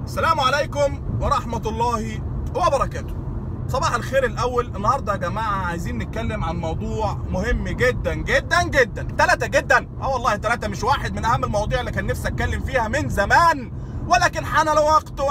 السلام عليكم ورحمة الله وبركاته. صباح الخير. الأول النهاردة يا جماعة عايزين نتكلم عن موضوع مهم جدا جدا جدا. 3 جدا، والله 3 مش واحد، من أهم المواضيع اللي كان نفسي أتكلم فيها من زمان، ولكن حان الوقت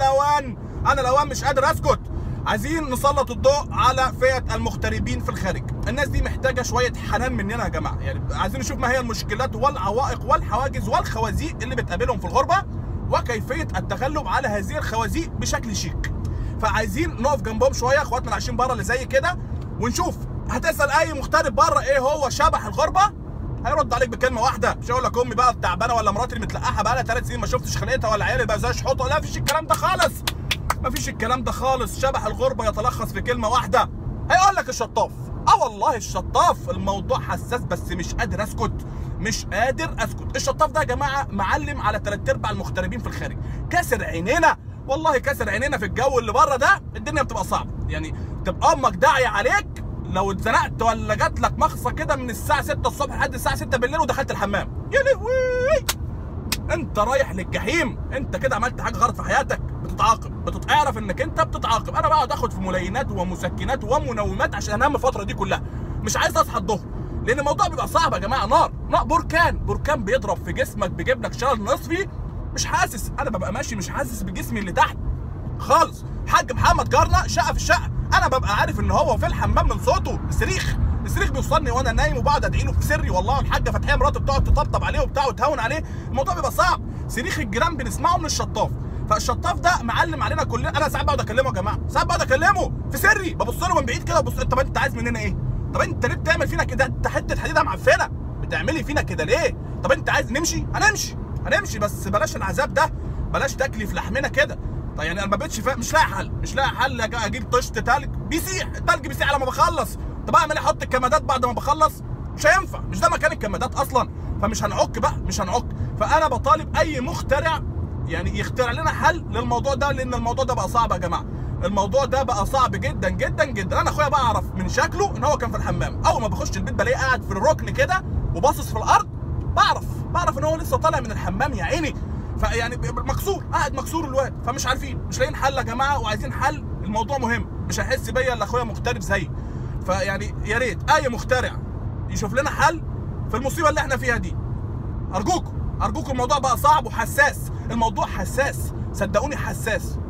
وأنا لوان مش قادر أسكت. عايزين نسلط الضوء على فئة المغتربين في الخارج. الناس دي محتاجة شوية حنان مننا يا جماعة، يعني عايزين نشوف ما هي المشكلات والعوائق والحواجز والخوازيق اللي بتقابلهم في الغربة، وكيفية التغلب على هذه الخوازيق بشكل شيك. فعايزين نقف جنبهم شوية اخواتنا اللي عايشين بره اللي زي كده، ونشوف. هتسأل أي مغترب بره إيه هو شبح الغربة، هيرد عليك بكلمة واحدة. مش هيقول لك أمي بقى تعبانة، ولا مراتي اللي متلقحة بقى لها 3 سنين ما شفتش خلقتها، ولا عيالي بقى زي شحوطة. لا، مفيش الكلام ده خالص، مفيش الكلام ده خالص. شبح الغربة يتلخص في كلمة واحدة، هيقول لك الشطاف. والله الشطاف. الموضوع حساس بس مش قادر اسكت، مش قادر اسكت. الشطاف ده يا جماعه معلم على 3/4 المغتربين في الخارج، كاسر عينينا، والله كاسر عينينا. في الجو اللي بره ده الدنيا بتبقى صعبه، يعني تبقى امك داعيه عليك لو اتزنقت ولا جات لك مخصه كده من الساعه 6 الصبح لحد الساعه 6 بالليل ودخلت الحمام، يا لهوي انت رايح للجحيم. انت كده عملت حاجه غلط في حياتك، بتتعاقب، اعرف انك انت بتتعاقب. انا بقعد اخد في ملينات ومسكنات ومنومات عشان انام الفتره دي كلها، مش عايز اصحى الظهر، لان الموضوع بيبقى صعب يا جماعه. نار بركان بيضرب في جسمك، بيجيب لك شلل نصفي، مش حاسس. انا ببقى ماشي مش حاسس بجسمي اللي تحت خالص. حاج محمد جارنا شقه في الشقه، انا ببقى عارف ان هو في الحمام من صوته. الصريخ بيوصلني وانا نايم، وبقعد ادعي له في سري. والله الحاجه فتحيه مراته بتقعد تطبطب عليه وبتاع وتهون عليه. الموضوع بيبقى صعب. صريخ الجيران بنسمعه من الشطاف، فالشطاف ده معلم علينا كلنا. انا ساعات بقعد اكلمه يا جماعه، ساعات بقعد اكلمه في سري، ببص له من بعيد كده، ببص طب انت عايز مننا ايه؟ طب انت ليه بتعمل فينا كده؟ انت حته حديده معفنه، بتعملي فينا كده ليه؟ طب انت عايز نمشي؟ هنمشي بس بلاش العذاب ده، بلاش تاكلي في لحمنا كده. طيب يعني انا ما بقتش مش لاقي حل اجيب طشت تلج بيسيح، التلج بيسيح على ما بخلص. طب اعمل ايه؟ احط الكمادات بعد ما بخلص؟ مش هينفع، مش ده مكان الكمادات اصلا. فمش هنعك بقى، مش هنعك. فانا بطالب اي مخترع يعني يخترع لنا حل للموضوع ده، لان الموضوع ده بقى صعب يا جماعه. الموضوع ده بقى صعب جدا جدا جدا. انا اخويا بعرف من شكله ان هو كان في الحمام. اول ما بخش البيت بلاقيه قاعد في الركن كده وباصص في الارض، بعرف ان هو لسه طالع من الحمام يا عيني. فيعني قاعد مكسور الواد. فمش عارفين، مش لاقيين حل يا جماعه، وعايزين حل. الموضوع مهم، مش هيحس بيا الا اخويا مغترب زيي. فيعني يا ريت اي مخترع يشوف لنا حل في المصيبه اللي احنا فيها دي. ارجوكم الموضوع بقى صعب وحساس. الموضوع حساس، صدقوني حساس.